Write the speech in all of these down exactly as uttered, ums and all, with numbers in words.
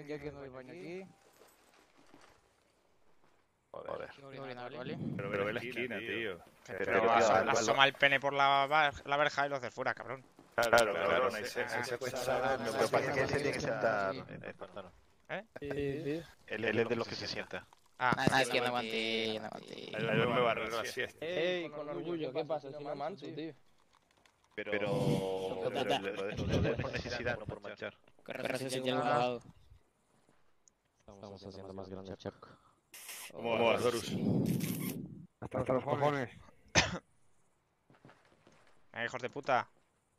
ya que no voy para aquí. Joder. Joder. Pero, pero ve la esquina, tío. Pero, Pero, pero asoma, tío, asoma el pene por la, bar- la verja y lo haces fuera, cabrón. Claro, claro, claro. Ahí se, ahí se puede saber. Lo que pasa es que él se tiene que sentar en el pantano. ¿Eh? Sí, sí. Él, él es de los que se sienta. Ah, Ah, es que no aguanté, yo no aguanté. Ahí duerme barrer la siesta. Ey, con orgullo, ¿qué pasa? Si no manso, tío. Pero, pero lo, lo, lo de por necesidad, no por manchar. Corre, si ya lo he lavado. Estamos haciendo más grande el charco. ¿Cómo vas, Dorus? Hasta los cojones. Eh, hijos de puta.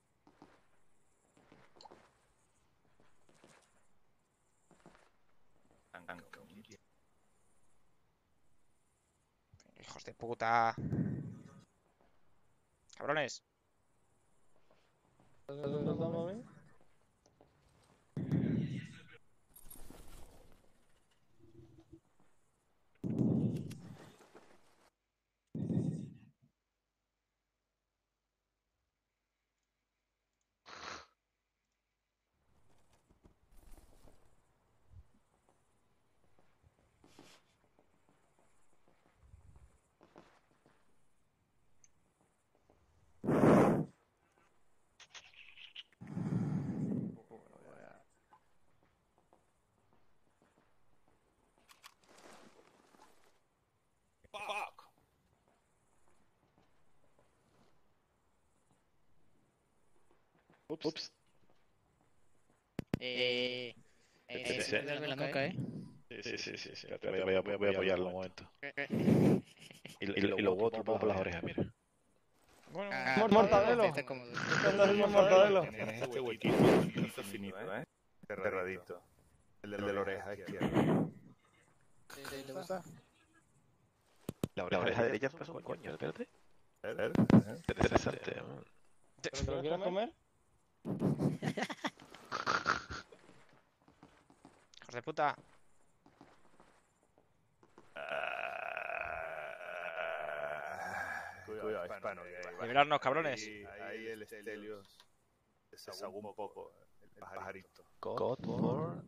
Hijos de puta. Cabrones. Ups. Eh... Eh, se me duerme la nuca, eh. Sí, sí, sí, sí. Voy a, voy a, voy a apoyarlo un momento. Y, y, y lo otro por las orejas, mira. Bueno, Ah, Mortadelo. está cómodo. Mortadelo. Tienes este huequito, huequito finito, ¿eh? Cerradito. El de la oreja izquierda. ¿Te gusta? La oreja derecha es un coño, espérate. Interesante. ¿Te lo quieres comer? hijos de puta. Cuidado, hispano. Liberarnos, cabrones. Ahí el Stelios se desahogó un poco el pajarito. God for...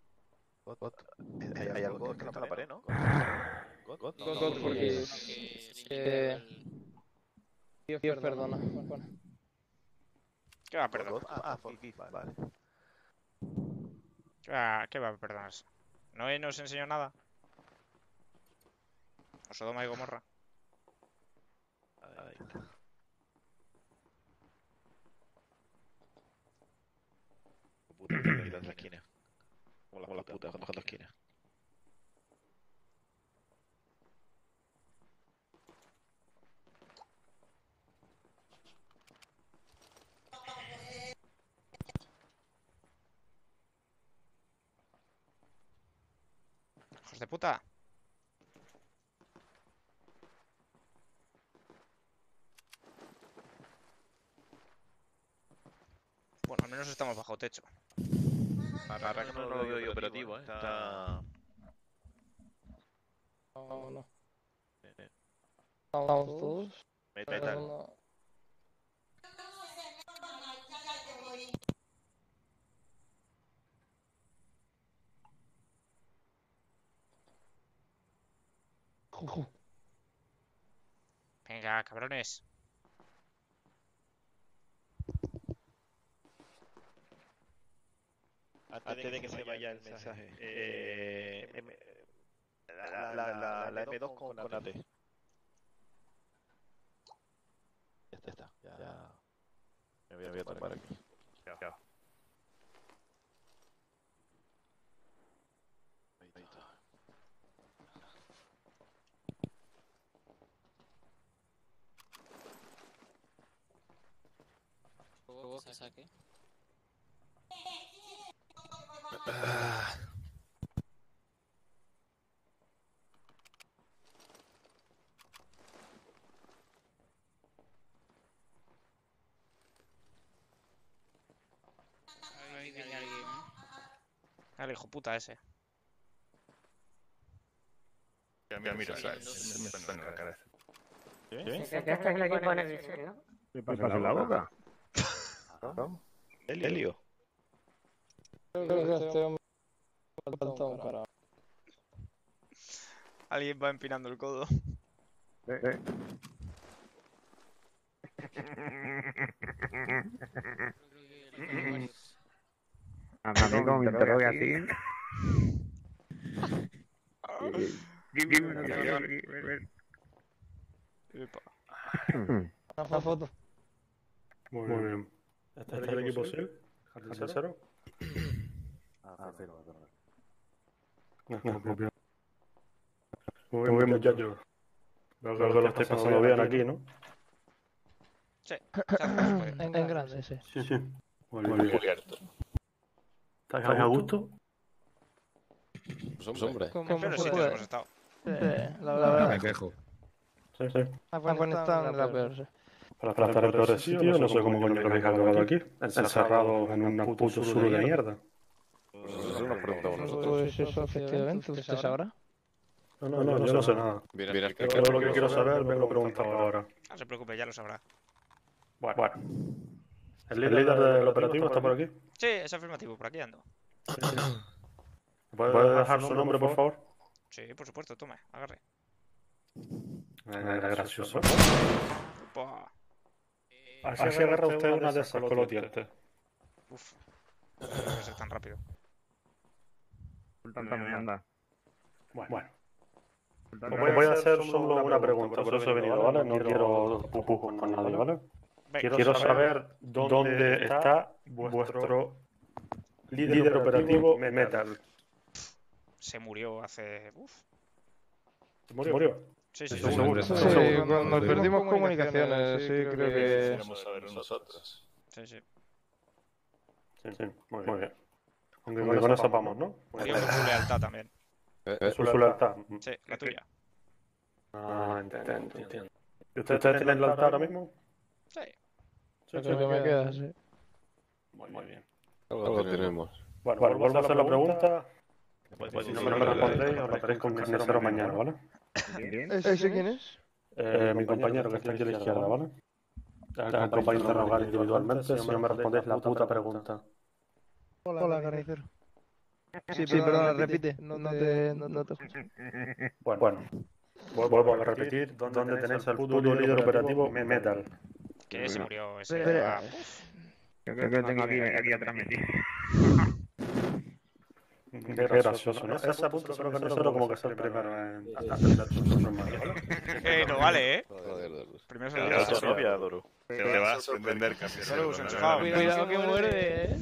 Hay algo que no está en la pared, ¿no? God, God, God, God, porque... Eh... Dios perdona. ¿Qué va a perdonar? Ah, forgive, vale. ¿Qué va, qué va a perdonarse? ¿No nos enseñó nada? ¿O Sodoma y Gomorra? Ahí está. Puta, me quitan la esquina. Como la puta, cuando la esquina. Hijos de puta. Bueno, al menos estamos bajo techo. Ahora que no lo veo yo operativo, ¿eh? Está... No, no. Estamos todos. Metal. Venga, cabrones. Antes de que se vaya el mensaje, eh, M, la, la, la, la M dos con, con A T. Ya está, está. Ya, ya. Me voy a, voy a tomar aquí. Chao. Chao. Ahí está. ¿Hubo que saque? Ah. Ahí viene alguien. El hijo puta ese. Mira, mira, ¿sabes? Me suena la cara. ¿Qué? ¿Te has traído el equipo en el visor, no? ¿Qué pasa en la boca? Helio. Creo que este hombre Falta un cara. Alguien va empinando el codo. Eh, eh. A mí como me interroga así. Epa. Una foto. Muy bien. ¿Este es el equipo SEAL? ¿Jardín cero? Ah, cero, Muy bien. Muy bien, muchachos. Creo que lo estáis pasando bien aquí, ¿no? Sí, se hace más por ahí. En, en grande, sí. Sí, sí. Muy bien. ¿Estáis a gusto? Pues hombre. Como En peores sitios hemos estado. Sí, la verdad. Me quejo. Sí, sí. Afganistán es la peor, sí. Para estar en peores sitios, no sé cómo coño lo habéis acabado aquí. Encerrados en un puto sur de mierda. Pues eso es una pregunta a vosotros. Pues eso, efectivamente, ¿usted sabrá? No, no, no, yo no sé nada. Bien, Yo explicado. lo que quiero saber, vengo a preguntar ahora. No se preocupe, ya lo sabrá. Bueno, bueno. ¿El líder del operativo está por aquí? Sí, es afirmativo, por aquí ando. ¿Me puede dejar su nombre, por favor? Sí, por supuesto, tome, agarre. Era gracioso. Buah. Así agarra usted una de esas con los dientes. Uf. No puede ser tan rápido. Bueno. Os voy a hacer solo una pregunta, por eso he venido, ¿vale? No quiero pupujos con nadie, ¿vale? Venga, Quiero saber dónde está vuestro líder operativo Metal. se murió hace... Uf. ¿Se murió? Sí, sí, Sí, sí. seguro. Sí, Seguro. cuando perdimos comunicaciones, sí, creo que... Queremos saber nosotros. Sí, sí. Sí, sí, muy bien. Muy bien. Aunque con eso vamos, ¿no? Murió por su lealtad también. Eh, Su lealtad. Sí, la tuya. Ah, entiendo, entiendo. ¿Y ustedes tienen lealtad ahora mismo? Sí. Sí, Creo que me queda, sí. Muy, muy bien. Algo tenemos. Bueno, bueno, vuelvo a hacer la pregunta. Pues si no me lo respondéis, os meteréis con carnicero mañana, ¿vale? ¿Ese quién es? Eh, mi compañero que está aquí a la izquierda, ¿vale? El que os va a interrogar individualmente si no me respondéis la puta pregunta. Hola, carnicero. Sí, perdona, repite. No, no te... No, no te escucho. Bueno, bueno. Vuelvo a repetir, ¿dónde tenéis al puto líder operativo Metal? Que se murió ese... Espera. Ah, Creo que lo tengo aquí, aquí atrás metido. Qué gracioso, ¿no? Ese punto creo que no solo como que es el primero en atender sus normales, ¿vale? Eh, no vale, eh. Joder, joder. Primero se Claro, lo tu novia, Adoro. Te, te va a sorprender, Salud, campeón. enchufado. Cuidado que muerde, eh.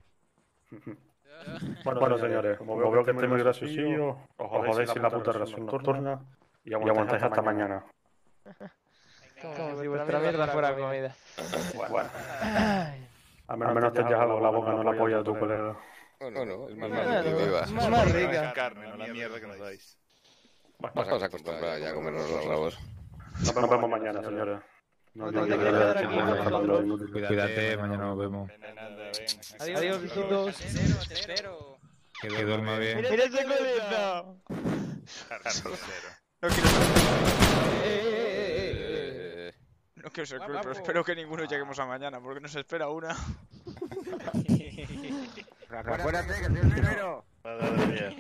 Bueno, bueno, señores, como veo que estáis muy graciosillos, os jodéis sin la puta relación nocturna y aguantáis hasta mañana. Como si vuestra mierda fuera comida. Bueno, a menos te hayas algo en la boca, no la polla de tu colega. Bueno, no, es más Bueno, malo que viva. más- más rica. Carne, no la mierda que nos dais. Nos vamos a acostumbrar ya a comernos los rabos. Nos vemos mañana, señores. No, No no, te no, quiero no, quedar no, aquí no, con no, no, nosotros. no, no, no. Cuídate, mañana nos vemos. Adiós, besitos. Te espero, te espero. Que duerma bien. ¡Mira ese coleta! No quiero ser, Eh, no quiero ser cruel, pero espero que ninguno lleguemos a mañana, porque nos espera una. Acuérdate que soy el primero. Madre mía.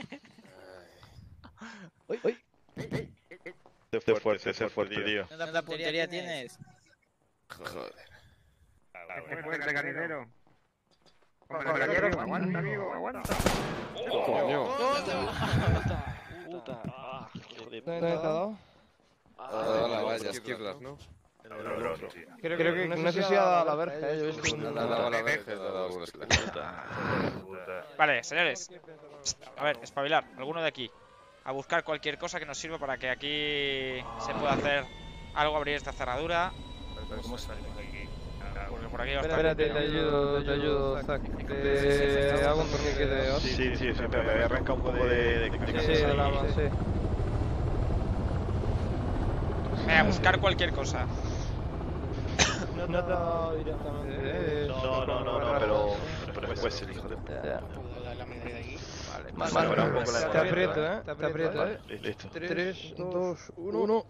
¡Uy, uy! Sé fuerte, sé fuerte, tío. ¿Cuánta puntería tienes? Joder. Fuerte, carnicero. Compañero, aguanta, amigo, aguanta. Coño. ¿Dónde te ha dado? Ah, la valla, esquirlas, ¿no? Creo, creo que no sé si ha dado a la verja, eh. Yo he visto Le ha un... dado a la verja, le ha dado algunas clases. Vale, señores. A ver, espabilar, alguno de aquí. A buscar cualquier cosa que nos sirva para que aquí se pueda hacer algo, abrir esta cerradura. ¿Cómo salimos de aquí? Porque por aquí va a estar Espérate, te complicado. ayudo, te ayudo, Zack. Te hago un torniquete de os. Sí, sí, sí, me voy a arrancar un poco de... Sí, de la sí. Venga, a buscar cualquier cosa. No te ha dado directamente. eh. No, no, no, no, pero... Pero después el hijo de... Ya. ¿Puedo dar la medida de aquí? Vale, Vale, ahora un poco la- te aprieto, eh. Te aprieto, eh. Listo. tres, dos, uno.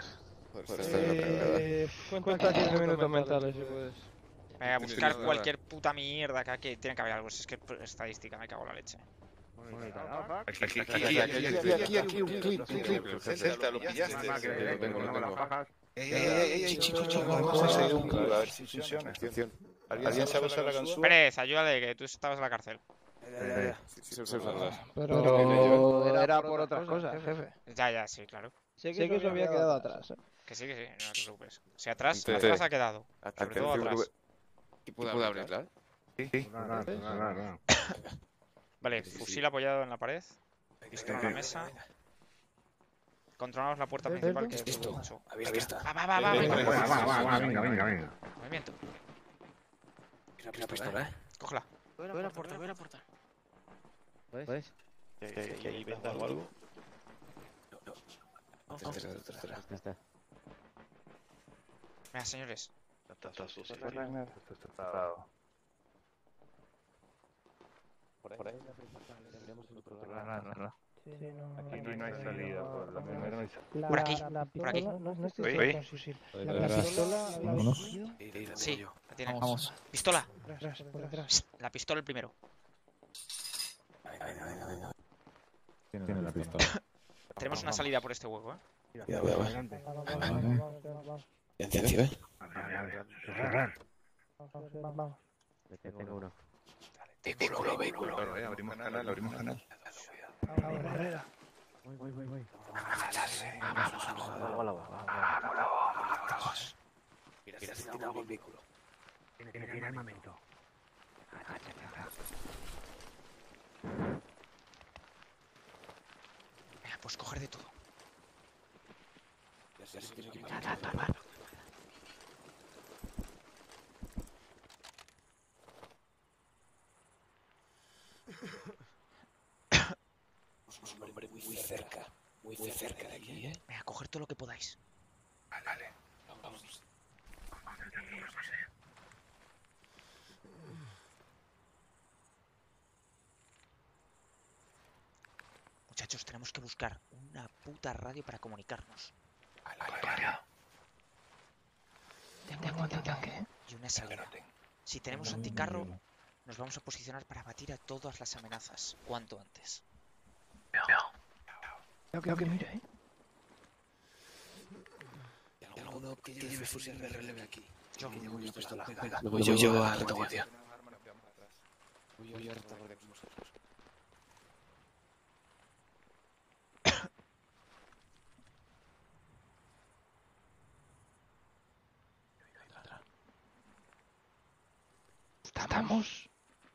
Pues esta es la primera. Eh, cuenta quince minutos mentales si puedes. Venga, a buscar cualquier puta mierda que aquí tiene que haber algo. Si es que estadística, me cago en la leche. Aquí, aquí, aquí, aquí, aquí, un clip, un clip. Celta, lo pillaste. Lo tengo, lo tengo. Ey, ey, ey, chico, chico, vamos a hacer un clip, a ver si funciona. ¿Alguien sabe usar la ganzúa? Pérez, ayúdale, que tú estabas en la cárcel. Pero era por otras cosas, jefe. Ya, ya, sí, claro. Sé que eso había quedado atrás, ¿eh? Que sí, que sí, no te preocupes. Si atrás, Entonces- atrás ha quedado. Sobre todo atrás. ¿Y puedo abrirla? Sí. Vale, fusil apoyado en la pared. Pistola en la mesa. Controlamos la puerta principal, que es mucho. Va, va, va, va, venga. Venga, venga, venga. Movimiento. Una pistola, ¿eh? Cógela. Voy a la puerta, voy a la puerta. ¿Puedes? ¿Que que hay venta o algo? Tercera, tercera. Está. Venga, señores. Está, está sucio. Por ahí. Aquí no hay salida, por la primera no hay salida. Por aquí, por aquí. No, no estoy Oye. seguro con fusil. La pistola... la- Sí, la tiene. Pistola. Por atrás, por atrás. La pistola el primero. Tiene la pistola. Tenemos una salida por este hueco, ¿eh? Enciende, ¿eh? Vamos. Tengo uno. Vehículo, vehículo. Abrimos canal, abrimos canal. Ahora, Voy, voy, voy, voy. Mira, se tira el vehículo. Tiene que tirar armamento. Venga, pues coger de todo. Muy cerca, muy cerca de aquí, ¿eh? Venga, coger todo lo que podáis. Vale. Vamos. Muchachos, tenemos que buscar una puta radio para comunicarnos. tengo antitanque. Y una salida. Si tenemos anticarro, nos vamos a posicionar para batir a todas las amenazas cuanto antes. Creo que mira, ¿eh? ¿Alguno que lleve fusil de releve aquí? Yo. Que llevo una pistola. Venga, yo llevo a retaguardia. Voy a retaguardia con vosotros. ¿Estamos?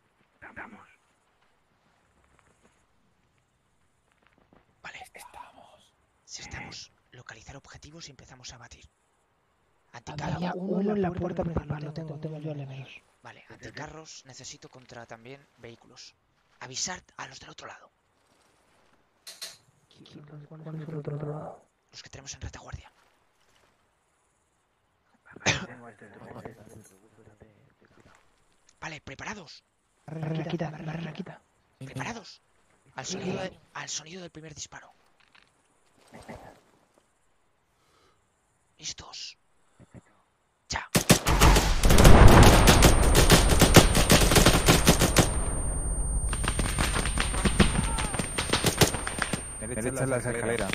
Vale, estamos. Si estamos, localizar objetivos y empezamos a batir. Anticarro. Había uno en la puerta principal, lo tengo, tengo yo al menos. Vale, anticarros necesito contra también vehículos. Avisar a los del otro lado. ¿Cuál es el otro lado? Los que tenemos en retaguardia. Vale, preparados. Raquita, raquita. Preparados. Al sonido, de- al sonido del primer disparo. ¿Listos? Ya. Derecha en la escalera.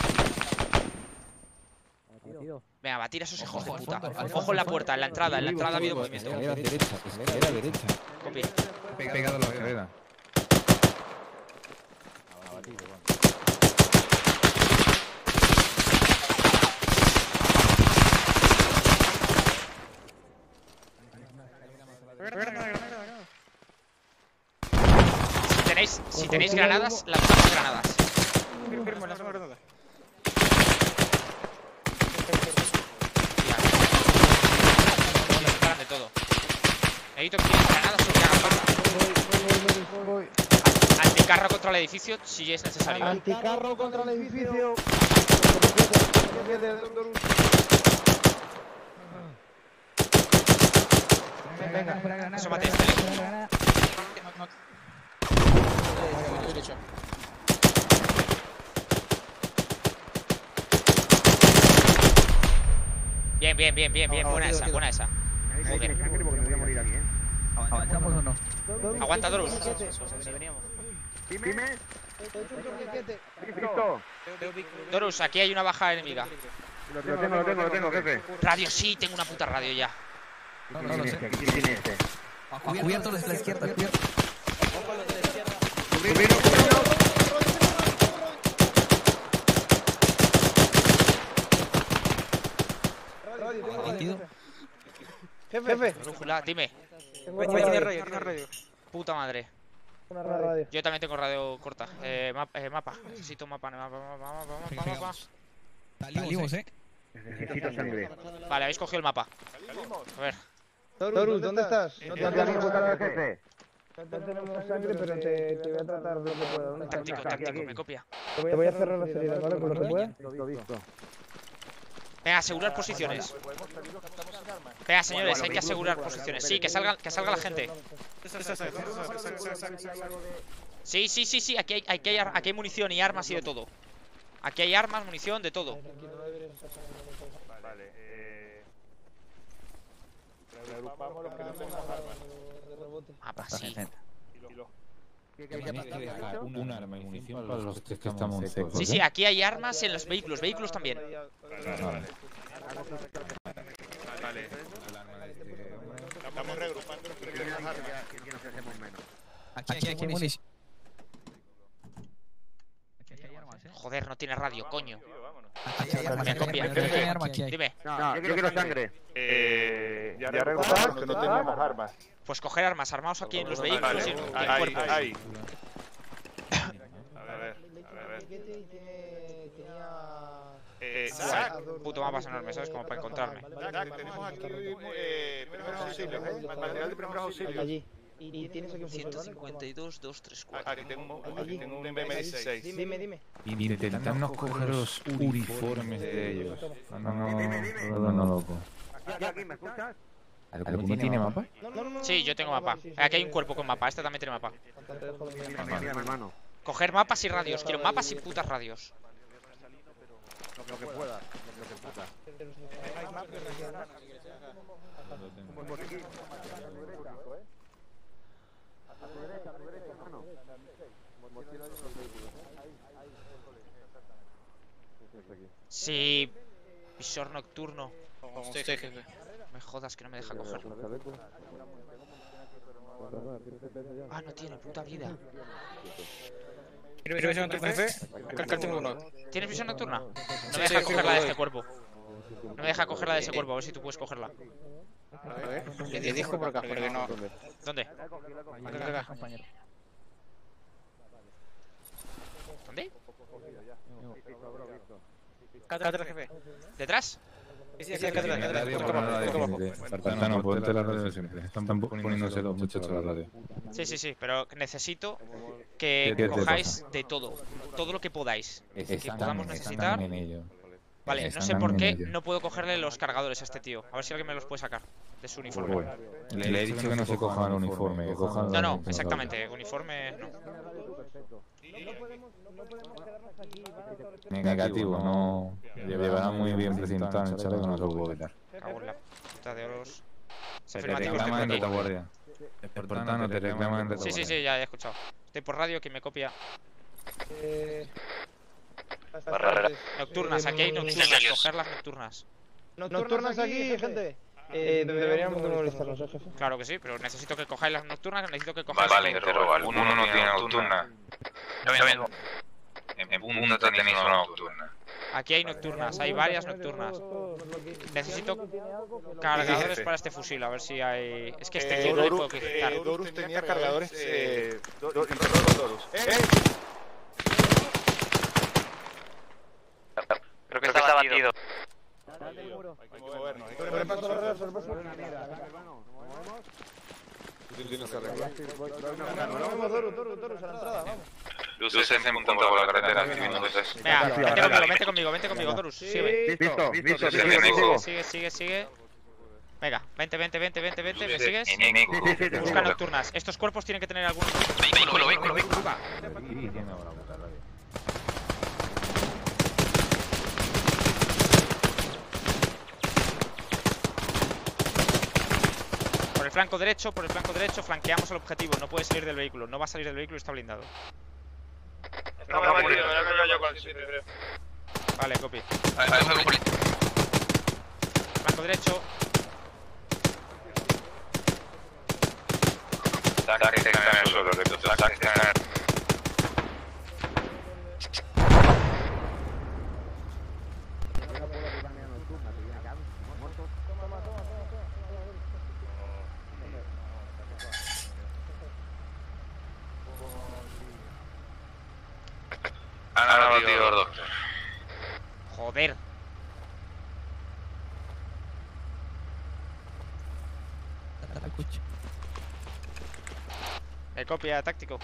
Venga, batir a esos hijos de puta. Ojo en la puerta, en la entrada, en la entrada ha habido movimiento. Escalera derecha, escalera derecha. Copy. Pegado a la escalera. Si tenéis, si tenéis granadas, lanzamos granadas. Disparan de todo. Necesito que tienen granadas o que hagan falta. Anticarro contra el edificio si es necesario. ¿eh? Anticarro contra el edificio. Venga, Eso mate este. Bien, bien, bien, bien, bien. Buena esa, buena esa. Joder. Sangre porque me voy a morir aquí, ¿eh? ¿Avanzamos o no? Aguanta, Dorus. Dime. Listo. Dorus, aquí hay una baja enemiga. Lo tengo, lo tengo, lo tengo, jefe. Radio, sí, tengo una puta radio ya. No, no lo sé. Aquí tiene este. Cubierto desde la izquierda, cubierto. Cubierto, Batido. Jefe, jefe. Brújula, dime. Tengo Tiene radio, tiene radio. Puta madre. una radio. Yo también tengo radio corta. Eh, mapa, eh, mapa. Necesito mapa, mapa, mapa, mapa, mapa, mapa. Salimos, eh. Necesito sangre. Vale, habéis cogido el mapa. A ver. Torus, ¿dónde estás? No No te tenemos al jefe. No tenemos sangre, pero te, te voy a tratar lo que pueda. ¿Dónde estás? Táctico, táctico, me copia. Te voy a cerrar las heridas, ¿vale? Con lo que pueda. Lo visto. Venga, asegurar posiciones. Venga, señores, hay que asegurar posiciones. Sí, que salga, que salga la gente. Sí, sí, sí, sí, aquí hay, aquí hay, aquí hay munición y armas y de todo. Aquí hay armas, munición, de todo. Vale, eh... reagrupamos los que no tenemos armas. Mapa, sí. Un arma y munición para los que estamos secos. Sí, sí, aquí hay armas en los vehículos, vehículos también. Vale. Estamos reagrupando los que no tenemos armas. Aquí, aquí hay munición. Joder, no tiene radio, coño. Aquí hay arma, Me copia. Dime. No, yo quiero sangre. Eh... Ya reagrupamos los que no teníamos armas. Pues coger armas, armaos aquí en los vehículos y en en Ahí, cuerpos. ahí. A ver, a ver, a ver. Eh, Zack, Puto mapas enormes, ¿sabes? Como para encontrarme. Zack, tenemos aquí eh, primeros auxilios, ¿eh? Material de primeros auxilios. Allí. Y tienes aquí un ciento cincuenta y dos, doscientos treinta y cuatro. Aquí tengo, aquí tengo un M dieciséis. Dime, dime. Intentamos coger los uniformes de ellos. No, no, no, no, loco. Aquí, aquí, ¿me escuchas? ¿Alguno tiene mapa? Sí, yo tengo mapa. Aquí hay un cuerpo con mapa, este también tiene mapa. Mira, mira, mi hermano. Coger mapas y radios, quiero mapas y putas radios. Lo que pueda, lo que pueda. Sí, visor nocturno. Usted, jefe. Me jodas que no me deja cogerlo. Ah, no tiene puta vida. ¿Quieres visión nocturna, jefe? Acá tengo uno. ¿Tienes visión nocturna? No me deja cogerla de este cuerpo. No me deja cogerla de ese cuerpo, a ver si tú puedes cogerla. A ver, le dijo por acá, porque no. ¿Dónde? Acá, acá. ¿Dónde? Acá atrás, jefe. ¿Detrás? Sí, sí, acá atrás, acá atrás. Espartano, ponte la radio siempre. Están poniéndose los muchachos a la radio. Sí, sí, sí, pero necesito que ¿Qué te cojáis de todo. Todo lo que podáis. Que podamos necesitar. en ello. Vale, no Están sé por en qué ello. no puedo cogerle los cargadores a este tío. A ver si alguien me los puede sacar de su uniforme. Le he dicho que no se cojan el uniforme, que cojan No, no, exactamente. Uniforme, no. Negativo, no. Llevará muy bien presentado en el chaleco, no se lo puedo quitar. Cago en la puta de oros. Se te Afirmativo, estoy por reclaman en aquí. retaguardia. Espartano, te reclaman en Sí, retaguardia. sí, sí, ya he escuchado. Estoy por radio, quien me copia. Eh... Nocturnas, aquí hay nocturnas. Coger las nocturnas. Nocturnas aquí, gente. Eh, deberíamos de movilizarnos, ¿eh, jefe? Claro que sí, pero necesito que cojáis las nocturnas, necesito que cojáis Vale, todo. interroga. Uno no tiene nocturna. Está bien. En punto tenéis una nocturna. Aquí hay nocturnas, hay varias nocturnas. Necesito cargadores para este fusil, a ver si hay... Es que este Eh, tío no le Dorus, puedo quitar. eh, Dorus tenía cargadores. Eh, Do- Do- interroga con Dorus. ¡Eh! Creo que está batido. Hay que movernos, hay que Sobrepaso, movernos. sobrepaso, sobrepaso. Vamos, Dorus, Dorus, Dorus, a la entrada, vamos. Luces en punta por la carretera. Venga, vente conmigo, vente conmigo, vente conmigo, Dorus, sigue. Listo, listo, Sí, sigo, sí, sigo. Sigue, sigue, sigue. Venga, vente, vente, vente, vente, vente, ¿me Sí, sigues? sí, sí, sí, sí. Busca nocturnas. Estos cuerpos tienen que tener algún... Vehículo, vehículo, vehículo. Por el flanco derecho, por el flanco derecho, flanqueamos el objetivo. No puede salir del vehículo. No va a salir del vehículo, está blindado. Vale, copy. Flanco derecho. Joder. Me copia, táctico.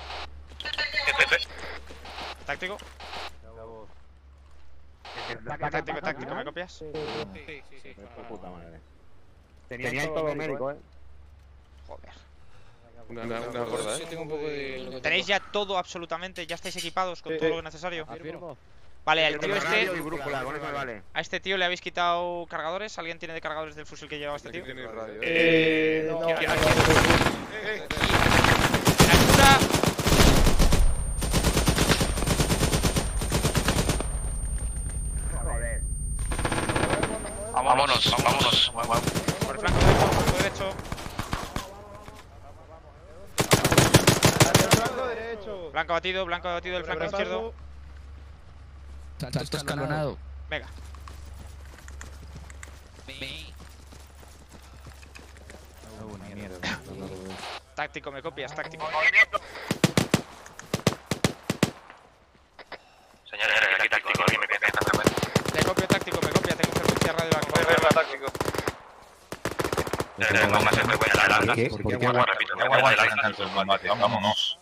Táctico. Táctico, táctico, ¿me copias? Sí, sí, sí. Puta madre. Tenía todo médico, eh. Joder. Una, una, una gorda, ¿eh? Tengo un poco de... ¿Tenéis ya todo absolutamente? ¿Ya estáis equipados con Sí. todo lo necesario? Afirmo. Vale, al tío Radio y este... brújula, con eso me vale. ¿A este tío le habéis quitado cargadores? ¿Alguien tiene de cargadores del fusil que llevaba este tío? Eh, no. ¡Altura! Vámonos, vámonos. Por el flanco derecho, flanco derecho. Flanco derecho. Blanco batido, blanco batido del flanco Repaso. izquierdo. Salto escalonado. Venga. Táctico, me copias, táctico. Señores, aquí táctico, alguien me copia. Me copio táctico, me copia, tengo frecuencia radio activada. táctico. Tengo más frecuencia larga. ¿Qué? ¿Por qué? Repito, no aguantáis tanto el combate, vámonos.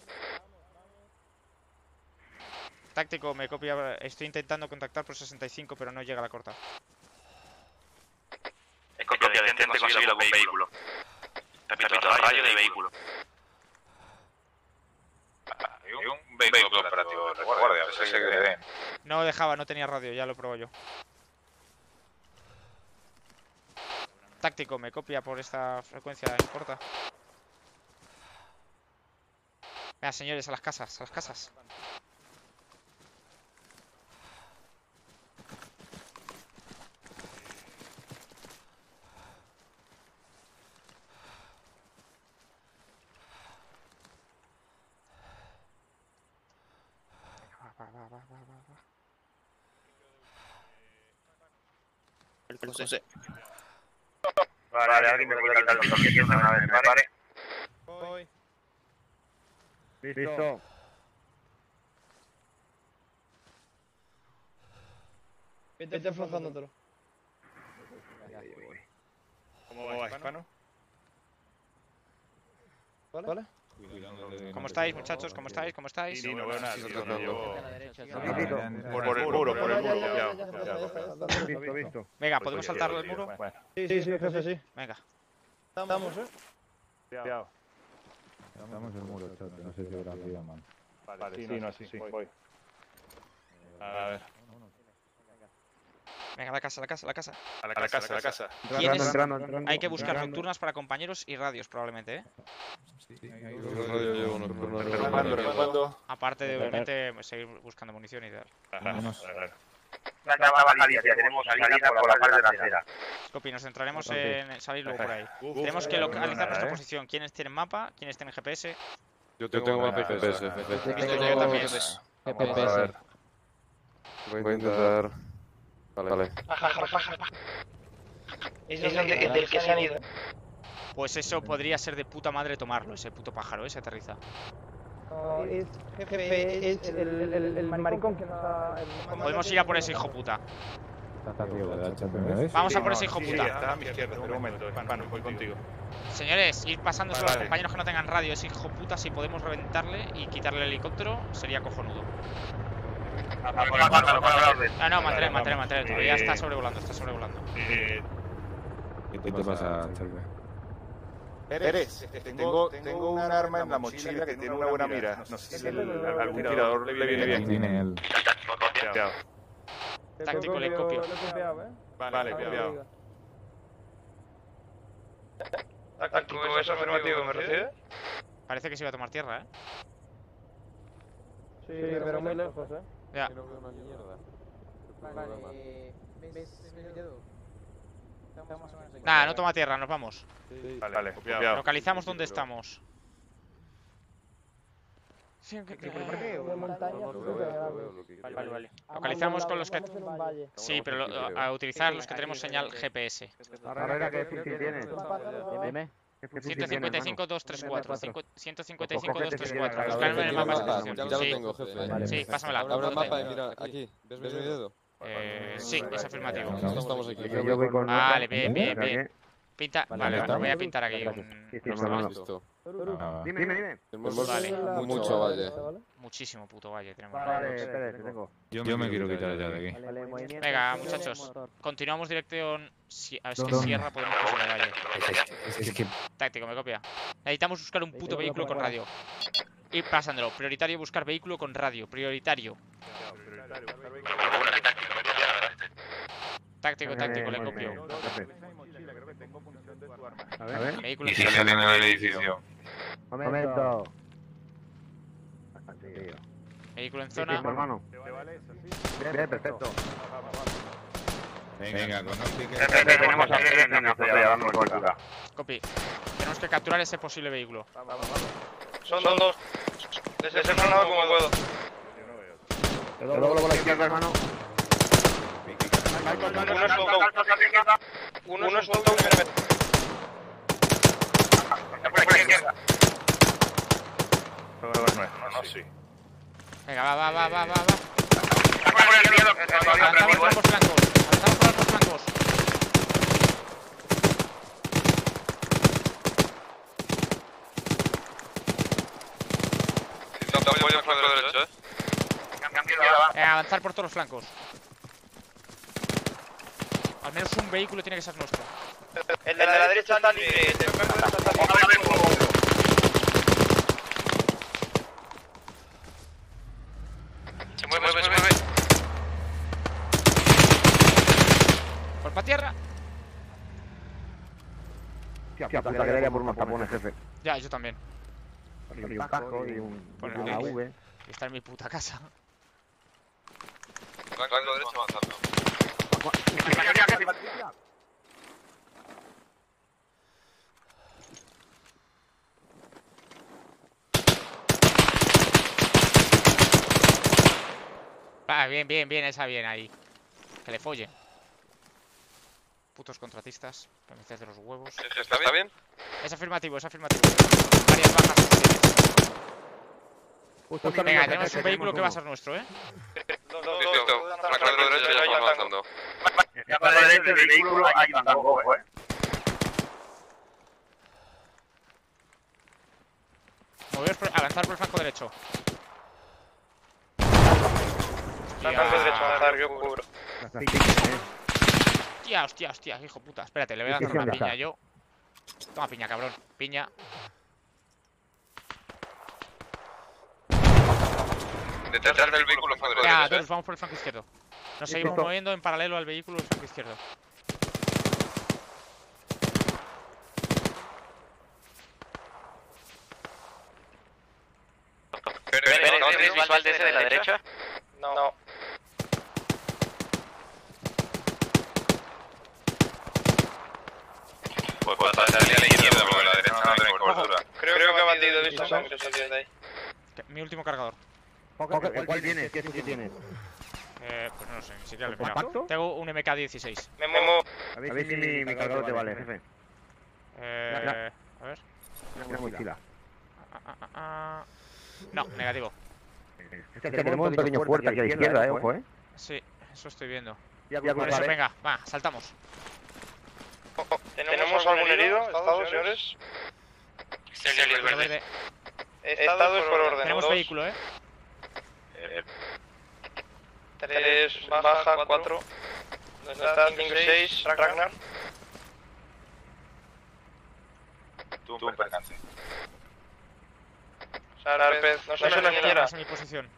Táctico, me copia. Estoy intentando contactar por sesenta y cinco, pero no llega a la corta. Copia de intente conseguir algún vehículo. Repito, rayo de vehículo. Un vehículo operativo, recuerde, a ver si se ven. No dejaba, no tenía radio, ya lo probo yo. Táctico, me copia por esta frecuencia, no importa. Venga, señores, a las casas, a las casas. Va, va, va, va, va, va. El José. Vale, alguien me puede quitar el torquete una vez, ¿vale? Voy. Listo. Vete aflojándotelo. ¿Cómo va, hispano? ¿Vale? ¿Cómo estáis, muchachos? ¿Cómo estáis? ¿Cómo estáis? Sí, no veo nada, tío, no llevo... Listo. Por el muro, por el muro, Ya, ya, ya, copiado, ya, ya, copiado. ya, ya, ya, ya. Visto, visto. Venga, ¿podemos saltar el muro? Bueno, Sí, sí, jefe, sí. Venga. Estamos, eh. cuidado. Estamos en el muro, chato. No sé si habrá vida, man. Vale, sí, no, sí, sí, voy. A ver, Venga, a la casa, a la casa, a la casa. a la casa, a la casa. ¿Quiénes? Entrando, entrando. Hay que buscar entrando. nocturnas para compañeros y radios, probablemente, ¿eh? ¿Cuándo, cuándo? Aparte de, obviamente, seguir buscando munición y tal. Una salida, tenemos salida por la parte trasera. Copy, nos centraremos en salir luego por ahí. Tenemos que localizar nuestra posición. ¿Quiénes tienen mapa? ¿Quiénes tienen G P S? Yo tengo mapa y G P S. Yo también. G P S. Voy a intentar... Vale. Baja, baja, baja. Es del, del que se han ido. Pues eso podría ser de puta madre tomarlo, ese puto pájaro, ese aterriza. No, es jefe, es el, el, el maricón que nos ha... Podemos ir a por ese hijo puta. Está arriba, ¿verdad, chato? ¿Me ves? Vamos a por ese hijo Sí, puta. está a mi izquierda, espera un momento, hispano, voy contigo. Señores, ir pasándose a Vale, los vale. compañeros que no tengan radio, ese hijo puta, si podemos reventarle y quitarle el helicóptero, sería cojonudo. Ah, no, mantener, mantener, mantener. Todavía está sobrevolando, está sobrevolando. Eh, ¿Qué te pasa, chato? Pérez, tengo, tengo un arma en la mochila que tiene una buena mira. No sé si el- algún tirador le viene bien. Tiene el... cuidado. Táctico, le copio. Lo he copiado, eh. Vale, cuidado. Táctico, ¿es afirmativo? ¿Me recibe? Parece que se iba a tomar tierra, ¿eh? Sí, pero muy lejos, ¿eh? Ya. Nada, no toma tierra, nos vamos. Vale, vale, copiado. Localizamos dónde estamos. Sí, que- que- Vale, vale. Localizamos con los que... Sí, pero lo- a utilizar los que tenemos señal G P S. Barrera, ¿qué fusil tienes? Dime. ciento cincuenta y cinco, doscientos treinta y cuatro. ciento cincuenta y cinco, doscientos treinta y cuatro. Buscarme en el mapa de posición. Ya lo Sí. tengo, jefe. Sí, pásamela. Abre el mapa y mira, aquí. ¿Ves mi dedo? Eh, sí, es afirmativo. Estamos aquí. Yo voy con Vale, bien, bien, Espera, bien. Pinta... Vale, Vale, voy a pintar aquí un... Sí, sí, hermano. Listo. Dime, dime, dime. Tenemos Vale. mucho valle. Muchísimo puto valle tenemos. Vale, espera, te tengo. Yo me quiero quitar ya de aquí. Venga, muchachos. Continuamos dirección... Si... A ver, es que Sierra podemos pasar el valle. Es que Táctico, me copia. Necesitamos buscar un puto vehículo con radio. Ir pasándolo. Prioritario buscar vehículo con radio. Prioritario. Táctico, táctico, le copio. A ver. Vehículo Y si salen en el edificio. Momento. Vehículo en Sí, sí, zona. hermano. Bien, perfecto. Venga, con un pique. Tenemos a alguien en nuestra playa dando cobertura. Copy. Tenemos que capturar ese posible vehículo. Son dos. Les he frenado como puedo. Te doblo por la izquierda, hermano. Uno es soldado. Uno es soldado. No, no, sí. Venga, va, va, va, va, va, va. Avanzamos por ambos flancos. Avanzamos por ambos flancos. Intento apoyo al flanco derecho, eh. Eh, avanzar por todos los flancos. Al menos un vehículo tiene que ser nuestro. El de la derecha está libre. El de la derecha está libre. Se mueve, se mueve, se mueve. Por pa' tierra. Tía, puta, que daría por unos tapones, jefe. Ya, yo también. Y un casco y un... Poner una un V. Y está en mi puta casa. Flanco derecho avanzando. Ah, bien, bien, bien, esa bien ahí. Que le follen. Putos contratistas. Que me haces de los huevos. ¿Está bien? Es afirmativo, es afirmativo. Varias bajas. Venga, tenemos un vehículo que va a ser nuestro, ¿eh? Listo. Flanco derecho ya estamos avanzando. Ya para la derecha del vehículo hay un tango, eh. Moveros por- avanzar por el flanco derecho. Flanco derecho, avanzar, yo cubro. Hostia, hostia, hostia, hijo puta. Espérate, le voy a hacer una piña yo. Toma piña, cabrón. Piña. Detrás del vehículo flanco Venga, derecho, todos eh. vamos por el flanco izquierdo. Nos seguimos moviendo en paralelo al vehículo del flanco izquierdo. ¿Tienes visual de ese de la derecha? No. Pues pues pasar a la izquierda porque la derecha no tiene cobertura. Creo que ha bandido, he visto sangre saliendo de ahí. Mi último cargador. ¿Cuál tienes? ¿Qué sitio tienes? Eh, pues no lo sé, ni siquiera lo he mirado. ¿Compacto? Tengo un M K dieciséis. Me muevo. A ver si mi, mi cargador te vale, jefe. Eh, a ver. Una mochila. Ah, ah, ah, ah. No, negativo. Este tenemos un pequeño fuerte aquí a la izquierda, eh, ojo, eh. Sí, eso estoy viendo. Ya Por eso, cruzaré. venga, va, saltamos. ¿Tenemos algún herido? ¿Estado, señores? Verde, verde. Estado es por orden. Tenemos Dos, vehículo, eh. tres, baja, cuatro. ¿Dónde está? cinco, seis, Ragnar. Tú un percance. Sarpez, no sé la niñera. En mi posición.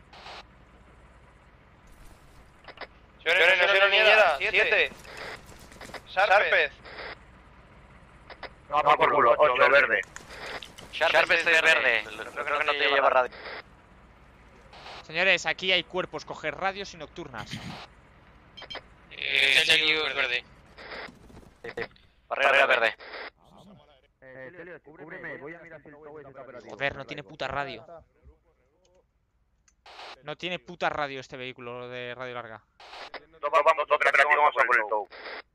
Señores, no sé la niñera. siete. Sarpez. No, por culo, ocho, verde. Sharp es verde. Creo que no te lleva radio. Señores, aquí hay cuerpos, coger radios y nocturnas. Eh, es verde. Barrera verde. Eh, cúbreme, voy a mirar si el Tower está operativo. Joder, no tiene puta radio. No tiene puta radio este vehículo de radio larga. No, vamos, operativo, vamos a por el tow.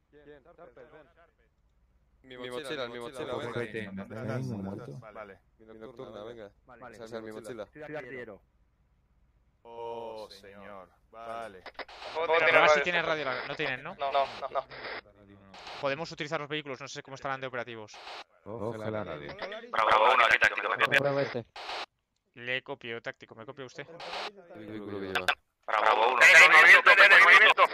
Mi mochila, mi mochila, Vete, no venga. tengo ningún muerto. Vale. Mi nocturna, venga. Vale, Esa es mi mochila. Soy artillero. Oh, señor. Vale. Pero ahora sí tienen radio larga. No tienen, ¿no? No, no, no, no. Podemos utilizar los vehículos, no sé cómo estarán de operativos. Coge la radio. Bravo, uno, aquí táctico, me copia. Prueba este. Le copio, táctico, ¿me copia usted? El vehículo que lleva. Bravo, uno. ¡En movimiento, en movimiento!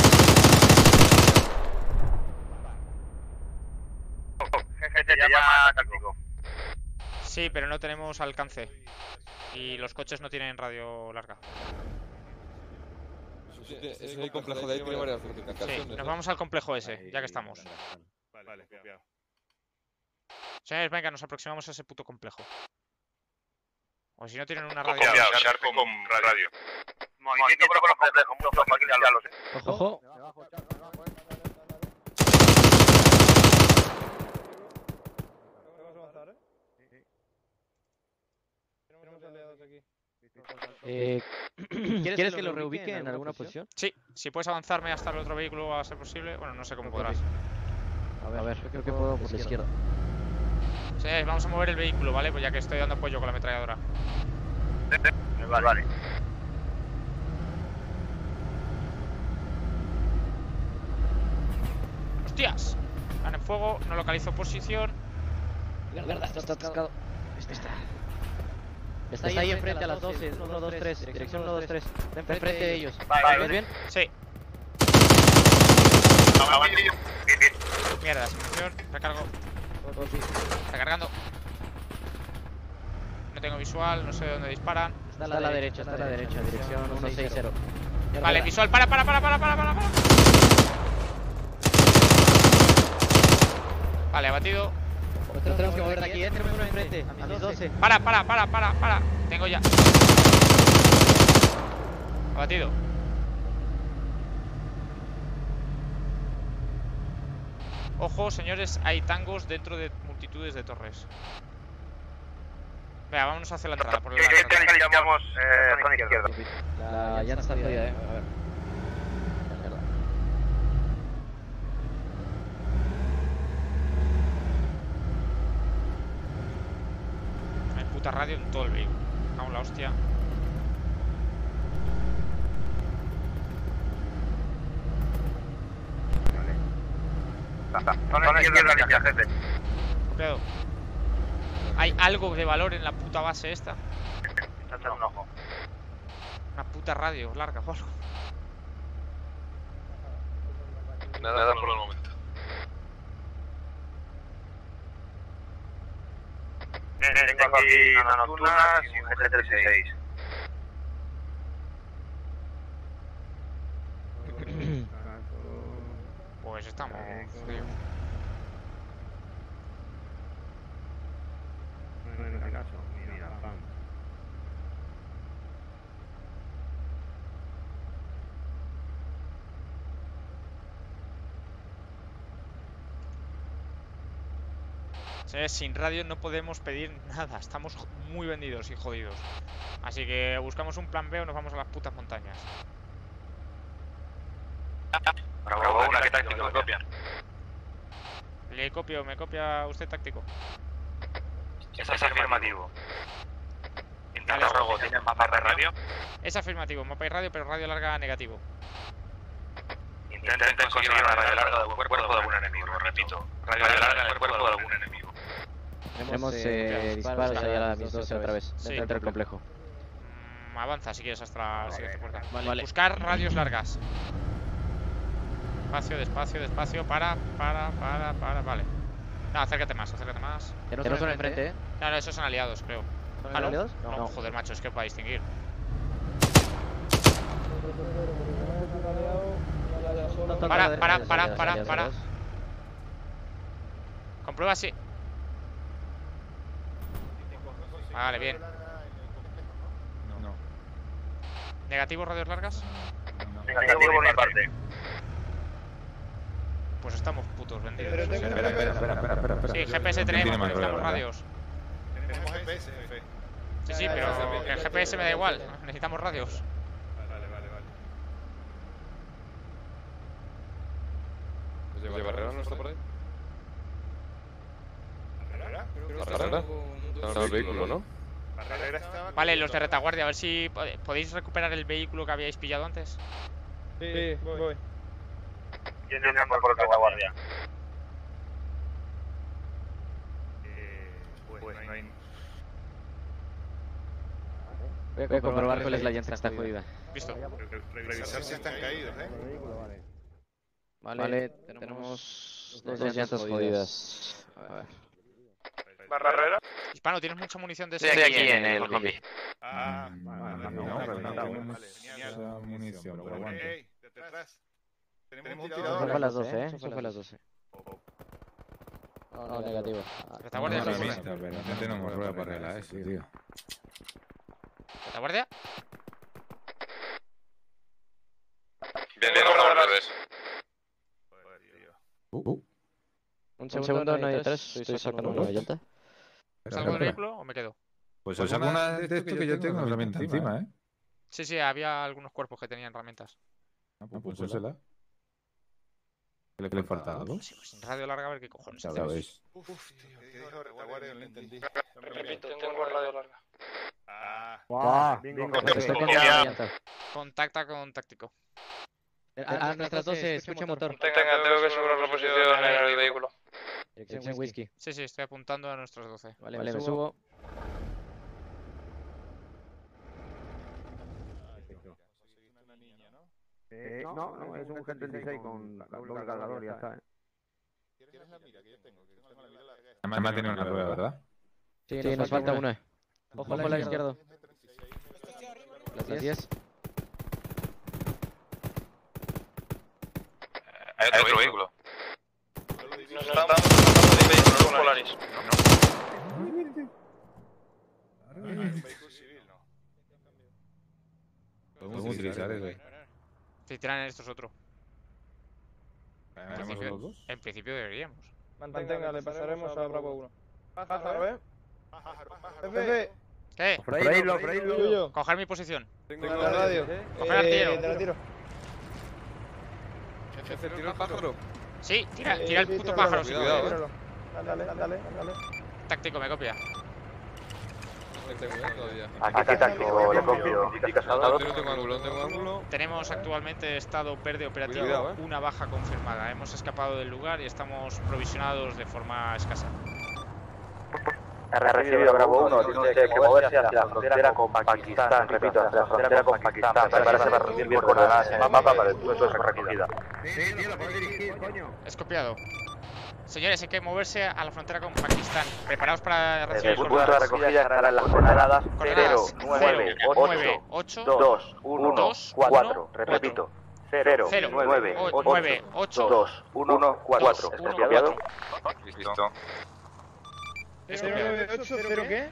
Jefe, te llama táctico. Sí, pero no tenemos alcance. Y los coches no tienen radio larga. Es el complejo de ahí, tiene varias fortificaciones. Sí, nos vamos al complejo ese, ya que estamos. Vale, copiado. Señores, venga, nos aproximamos a ese puto complejo. O si no tienen una radio. Copiado, Sharp con radio. Movimiento por los complejos, muchos máquinas ya lo sé. Ojo. Eh, ¿Quieres que lo reubique en alguna posición? Sí, si puedes avanzarme hasta el otro vehículo a ser posible. Bueno, no sé cómo podrás. A ver, a ver, yo creo que puedo por la izquierda. Señores, vamos a mover el vehículo, ¿vale? Pues ya que estoy dando apoyo con la ametralladora. Vale, vale. ¡Hostias! Están en fuego, no localizo posición. Mierda, está atascado. Este está. Está ahí enfrente a las doce, uno, dos, tres, dirección uno, dos, tres. Enfrente de ellos. ¿Ves bien? Sí. Mierda, sin munición, recargo. Recargando. No tengo visual, no sé de dónde disparan. Está a la derecha, está a la derecha, dirección uno seis cero. Vale, visual, para, para, para, para, para, para. Vale, abatido. Nosotros tenemos que mover de aquí, eh, tenemos uno enfrente, a mis doce. Para, para, para, para, para. Tengo ya. Abatido. Ojo, señores, hay tangos dentro de multitudes de torres. Venga, vámonos hacia la entrada. Por la ¿Qué necesitamos? Eh, zona izquierda. La llanta está jodida, eh. A ver. Hay puta radio en todo el vehículo. Vamos la hostia. Zona izquierda limpia, jefe. Copiado. ¿Hay algo de valor en la puta base esta? Echando un ojo. Una puta radio larga o algo. Nada por el momento. Tengo aquí una nocturna y un G T treinta y seis. Pues estamos jodidos. Señores, sin radio no podemos pedir nada. Estamos muy vendidos y jodidos. Así que buscamos un plan B o nos vamos a las putas montañas. Bravo, una, ¿qué táctico? ¿Me copian? Le copio, ¿me copia usted táctico? Eso es afirmativo. Interrogo, ¿tienen mapa de radio? Es afirmativo, mapa y radio, pero radio larga negativo. Intenten conseguir una radio larga de cuerpo de algún enemigo, repito. Radio larga del cuerpo de algún enemigo. Tenemos eh, disparos ahí a las mis doce otra vez, Sí. dentro del complejo. Mm, avanza si quieres hasta la siguiente puerta. Vale. Buscar radios largas. Despacio, despacio, despacio. Para, para, para, para. Vale. No, acércate más, acércate más. Tenemos uno enfrente, eh. No, no, esos son aliados, creo. ¿Son ¿Ah, no? aliados? No, No. joder, macho, es que para distinguir. Para, para, para, para, para. Comprueba si. Vale, bien. No, no. ¿Negativo, radios largas? Negativo por mi parte. Pues estamos putos vendidos. Pero tengo- Espera, espera, espera, espera, espera, espera. Sí, G P S ¿Quién tenemos, tiene más necesitamos rueda, radios. Tenemos G P S, jefe. Sí, sí, pero el G P S me da igual. Necesitamos radios. Vale, vale, vale. Oye, ¿Barrera no está por ahí? ¿Barrera? ¿Barrera? Está en el vehículo, ¿no? Barrera estaba... Vale, los de retaguardia, a ver si pod- podéis recuperar el vehículo que habíais pillado antes. Sí, voy. ¿Quién anda por retaguardia? Eh, pues no hay... Voy a comprobar cuál es la llanta, está jodida. Visto. Revisar si están caídos, ¿eh? Vale, tenemos dos llantas jodidas. A ver. ¿Barrera? Hispano, ¿tienes mucha munición de Sí, ese? aquí en el combi. Ah, Mm, vale, no, vale, pero no vale, tenemos vale, genial. esa munición, pero aguanta. Ey, detrás. Tenemos un Eso tirador. fue a las doce, ¿eh? Eso fue a las doce. No, negativo. ¿Retaguardia? Una ¿Retaguardia? vista, pero no tenemos rueda para arreglar eso, tío. ¿Retaguardia? Bien, bien, vamos a ver eso. Joder, tío. Uh, uh. Un segundo, no hay tres, estoy sacando una llanta. Espera, ¿Salgo del espera. vehículo o me quedo? Pues os saco una de esto que yo tengo una herramienta encima, ¿eh? Sí, sí, había algunos cuerpos que tenían herramientas. Ah, pues pónsela. ¿Qué le, qué le falta algo? Sí, pues sin radio larga, a ver qué cojones Ya hacemos. veis. Uf, tío, que dijo retaguardia, no lo entendí. Repito, tengo radio larga. Ah, ¡Guau! Estoy Confía. cambiando la llanta. Contacta con táctico. A nuestras doce, escucha motor. Tenga, tengo que asegurar la posición en el vehículo. Dirección whisky. Sí, sí, estoy apuntando a nuestros doce. Vale, me subo. Eh, no, no, es un G treinta y seis con doble cargador y ya está, ¿eh? ¿quieres la mira que yo tengo? Que tengo la mira larga. Además ha tenido una rueda, ¿verdad? Sí, nos falta una. Ojo a la izquierda. Las diez. Hay otro vehículo. Nos están dando de vehículos Polaris. Un vehículo civil, ¿no? Podemos utilizar ese. Si tiran estos otro. En ¿Tenemos principio, los dos? en principio deberíamos. Mantenga, le pasaremos a Bravo uno. Pájaro, ¿eh? Pájaro, pájaro. Jefe, ¿Qué? Freírlo, freírlo. Yuyo, Coger mi posición. Tengo la radio. Coger al Eh, tiro. te la tiro. Jefe, ¿tira el pájaro? Sí, tira, Eh, tira el sí, puto tíralo, pájaro. sí. cuidado, eh. tíralo. Dale, dale, dale. Táctico, me copia. No tengo, ¿eh? Todavía. Aquí táctico, le copio. No tengo ángulo, no tengo ángulo. Tenemos actualmente estado verde operativo, Cuidado, eh. una baja confirmada. Hemos escapado del lugar y estamos provisionados de forma escasa. Ha recibido Bravo uno, tiene que moverse hacia la frontera con Pakistán. Repito, hacia la frontera con Pakistán. Prepárase para recibir bien coordenadas en el mapa para el punto de recogida. Sí, tío, lo puedes dirigir, coño. Es copiado. Señores, hay que moverse a la frontera con Pakistán. Preparaos para El recibir punto de coordenadas. recogida estará en las coordenadas cero, Coordenadas nueve, nueve, ocho, ocho, dos, uno, dos, cuatro. uno, Repito, cero, cero, nueve, o- ocho, nueve, ocho, dos, uno, cuatro. uno, ¿Es copiado? Listo. Es cero copiado. nueve ocho, ¿cero qué?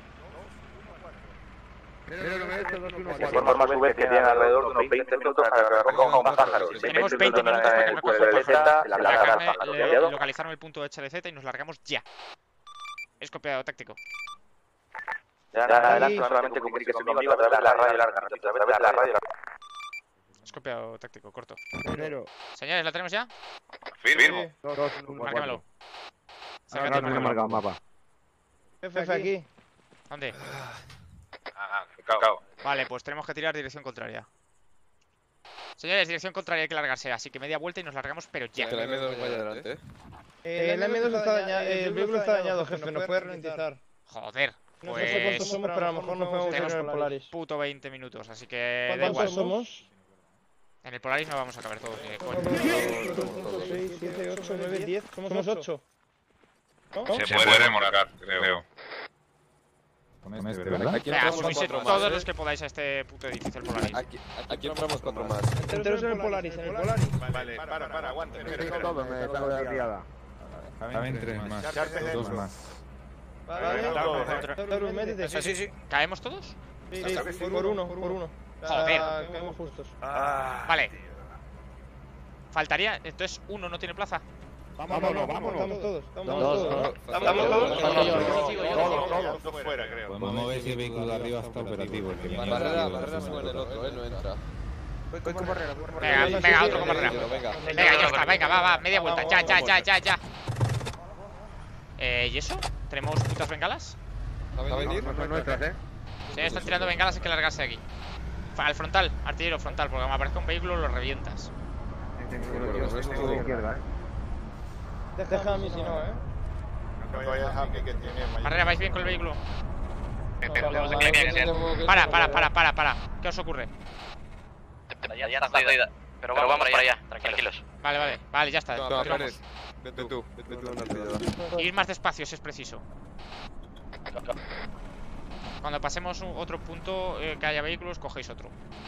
cero nueve ocho dos uno Se cuatro. informa a su vez que tienen alrededor de unos veinte minutos para que recoja un pájaro. Si Tenemos en veinte minutos para que el recoja pueblo el de pájaro. Z, se la La largará carne, al pájaro. le- ¿Copiado? localizaron el punto de H D Z y nos largamos ya. Es copiado, táctico. De ahora en adelante solamente comuníquese conmigo a través de la radio larga. Repito, a través de la radio larga. Es copiado, táctico, corto. Primero. Señores, ¿la tenemos ya? Firmo. dos, dos, uno, Márcamelo. cuatro. Sácate Ahora y no he márcamelo. marcado mapa. Jefe, aquí. ¿Dónde? Ah, cao. Vale, pues tenemos que tirar dirección contraria. Señores, dirección contraria hay que largarse, así que media vuelta y nos largamos, pero ya. Que la M dos vaya adelante, ¿eh? Eh, el M dos está dañado, el vehículo está dañado, jefe, nos puede ralentizar. Joder, No sé cuántos pues somos, pero a lo mejor nos podemos ir tenemos en el Polaris. puto veinte minutos, así que da ¿Cuántos igual. somos? En el Polaris no vamos a caber todos, ni de coña. cinco, seis, siete, ocho, nueve, diez. Somos ocho. Se puede remolcar, creo. Con este, ¿verdad? Aquí Venga, entramos subidse cuatro más, todos ¿eh? los que podáis a este puto edificio, el Polaris. Aquí, aquí entramos cuatro más. Enteros en el Polaris, en el Polaris. Vale, para, para, aguanta. Espera, espera. Todo, me cago en la riada. Caben tres más. Charpes Dos dentro. más. Sí, sí, sí. ¿Caemos todos? Sí, sí, por uno, por uno. Joder. Caemos justos. Vale. Faltaría, entonces uno no tiene plaza. Vámonos, vámonos. Estamos todos. Estamos todos. Estamos todos. Dos fuera, creo. Podemos ver si el vehículo de arriba está operativo. Barrera, barrera sube en el otro, él no entra. Voy con barrera, voy con Venga, venga, otro con barrera. Venga, Venga, ya está, venga, va, va, media vuelta. Ya, ya, ya, ya, ya. Eh, ¿y eso? ¿Tenemos putas bengalas? ¿Va a venir? No, no entras, eh. Si están tirando bengalas, hay que largarse de aquí. Al frontal, artillero frontal, porque como aparezca un vehículo lo revientas. Deja a mí si no, eh. No vayas a que tiene mayor. Barrera, ¿vais bien con el vehículo? Para, para, para, para, para. ¿Qué os ocurre? Ya está jodida. Pero vamos para allá, tranquilos. Vale, vale, vale, ya está. No, Vamos. Pérez, vete tú, vete tú una artillada. Ir más despacio si es preciso. Cuando pasemos un- otro punto eh, que haya vehículos, cogéis otro.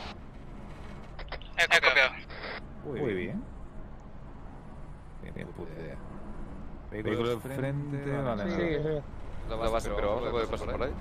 He copiado. Muy bien. Bien, bien, puta idea. Vehículo de frente, vale. Sí, vale. sí. La base, pero vamos a poder pasar por ahí.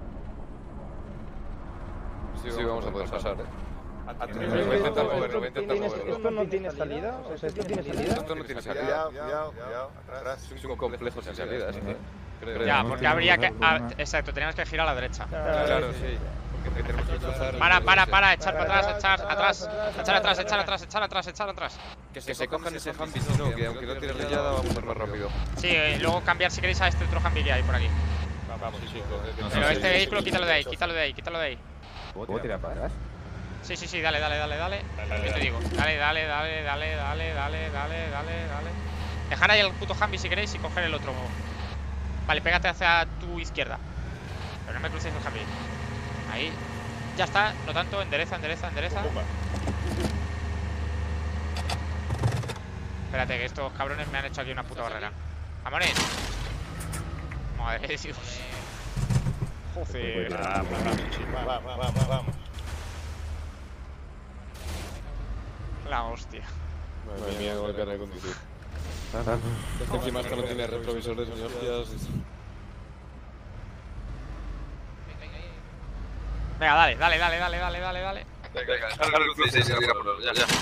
Sí, vamos a poder pasar, eh. Voy a intentar moverlo, voy a intentar moverlo. ¿Esto no tiene salida? O sea, ¿esto tiene salida? Esto no tiene salida. Cuidado, cuidado, cuidado. Atrás. Es un complejo sin salida, esto, eh. Creo. Ya, porque habría que. ah, exacto, teníamos que girar a la derecha. Claro, sí. Porque tenemos que cruzar. Para, para, para, echar para atrás, echar atrás, echar atrás, echar atrás, echar atrás, echar atrás. Que se cojan ese Humvee, si no, que aunque no tire rayada, vamos a ir más rápido. Sí, eh, luego cambiar si queréis a este otro Humvee que hay por aquí. Vamos, sí, sí. Pero este vehículo quítalo de ahí, quítalo de ahí, quítalo de ahí. ¿Puedo tirar para atrás? Sí, sí, sí, dale, dale, dale, dale. Yo te digo, dale, dale, dale, dale, dale, dale, dale, dale, dale. Dejar ahí el puto Humvee si queréis y coger el otro. Vale, pégate hacia tu izquierda. Pero no me crucéis el Humvee. Ahí. Ya está, no tanto, endereza, endereza, endereza. Espérate, que estos cabrones me han hecho aquí una puta barrera. ¡Vamones! Madre de Dios. Joder. Vamos, vamos, vamos, vamos. La hostia. Madre mía, con el carnet de conducir. Este encima esto no tiene retrovisores ni hostias. Venga, dale, dale, dale, dale, dale, dale, dale. Venga, descarga el C seis y tira por los. Ya, ya.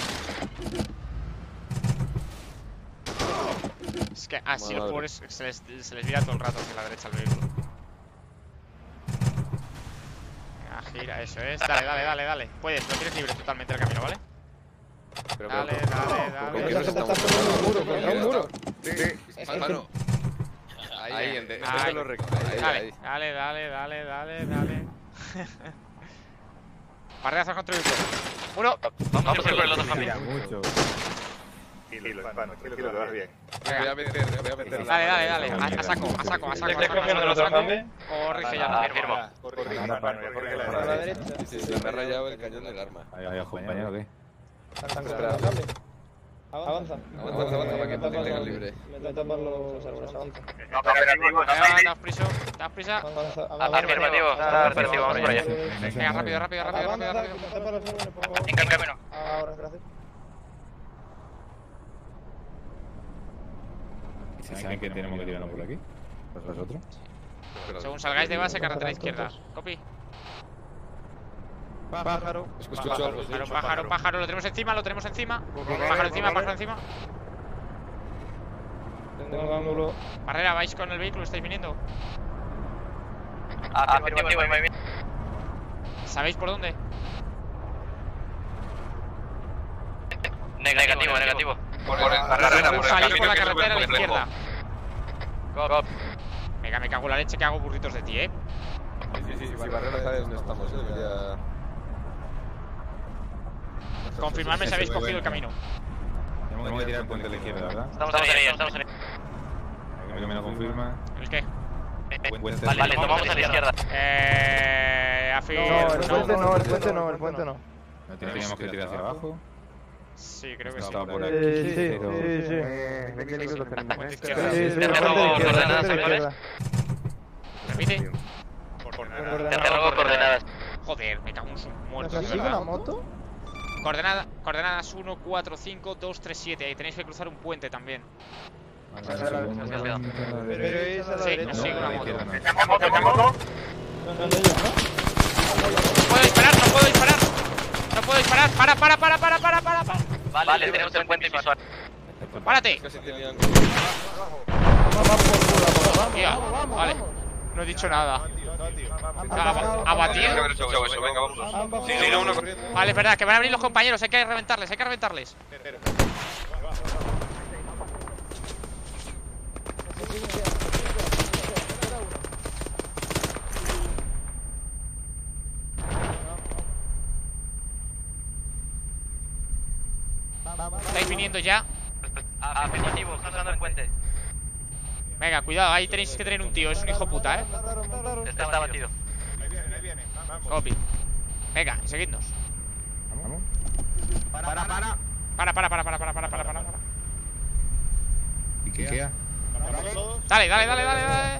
Es que así los Madre. pobres se les, se les vira todo el rato hacia la derecha el vehículo. Venga, gira, eso es. Dale, dale, dale, dale. Puedes, lo tienes libre totalmente el camino, ¿vale? Pero, Dale, pero, dale, ¿con dale. quién nos estamos Contra un muro. Sí, mano. Ahí, en de, Ahí. lo recto. Ahí, Dale, ahí. dale, dale, dale, dale, dale. Barrerazos contra el vehículo. Uno. Vamos a ir por el otro Humvee. Mucho. Tranquilo, hermano, tranquilo, que vas bien. Me voy a meter, me voy a meter. Dale, dale, dale. A, a saco, a saco, a saco. A saco, a saco. Corrige ya. Ah, firmo. Corre, hermano, ya corre A la la derecha. derecha. Sí, sí, se me ha rayado el cañón del arma. Ahí, ahí, compañero, ¿qué? Espera, cambio. Avanza. Avanza, avanza, para que te tengas libre. Me tapan los árboles, avanza. Venga, daos prisa, daos prisa. Avanza, Afirmativo, afirmativo, vamos por allá. Venga, rápido, rápido, rápido, rápido, rápido. Me tapan los árboles, por favor. En camino. Ahora, gracias. ¿Se saben que tenemos que tirarnos por aquí? ¿Pues vosotros? Según salgáis de base, carretera izquierda. Copy. Pájaro. Escucho algo, sí. Pájaro, pájaro, pájaro. Lo tenemos encima, lo tenemos encima. Pájaro encima, pájaro encima. Tengo ángulo. Barrera, ¿vais con el vehículo? ¿Estáis viniendo? Afirmativo, movimiento. ¿Sabéis por dónde? Negativo, negativo. Por el carrera, por el Salir por camino la que sube carretera a el la complejo. izquierda. Venga, me cago en la leche que hago burritos de ti, eh. Sí, sí, sí, Barrera sabe dónde estamos, eh. Debería... Confirmadme si habéis cogido el camino. Tenemos que tirar el puente a la izquierda, ¿verdad? Estamos en ello, estamos en ello. Que me lo confirma. ¿El qué? Puente. Vale, tomamos a la izquierda. Eh. Afir. No, el puente no, el puente no, el puente no. ¿No teníamos que tirar hacia abajo? Sí, creo que sí. Estaba por aquí. Sí, sí, pero- sí, sí. veinte minutos tenemos, Puente eh. izquierda. Sí, sí, Te el robo puente de izquierda, coordenadas el puente de actuales. izquierda. Repite. Te robo coordenadas. Joder, me cago en su muerto, ¿Nos de sigue verdad. una moto? Coordenada, coordenadas uno, cuatro, cinco, dos, tres, siete. Ahí tenéis que cruzar un puente también. Pero es a la Sí, derecha. sí, una moto. ¿Tenemos moto? ¿Tenemos moto? Son ellos, ¿no? No puedo disparar, no puedo disparar. No puedo disparar. Para, para, para, para, para, para, para. Vale, tenemos el puente visual. Párate. Casi tenían... Tía, vale. No he dicho nada. Aba- Abatido. Venga, vamos. Sí, no, uno corriendo. Vale, es verdad, que van a abrir los compañeros. Hay que reventarles, hay que reventarles. Estáis viniendo ya. Afirmativo, están usando el puente. Venga, cuidado, ahí tenéis que tener un tío. Es un hijo puta, eh. Está abatido. Ahí vienen, ahí vienen. Vamos. Copy. Venga, seguidnos. Vamos. Para, para, para. Para, para, para, para, para, para, para, para. ¿Y qué queda? ¿Paramos todos? Dale, dale, dale, dale, dale.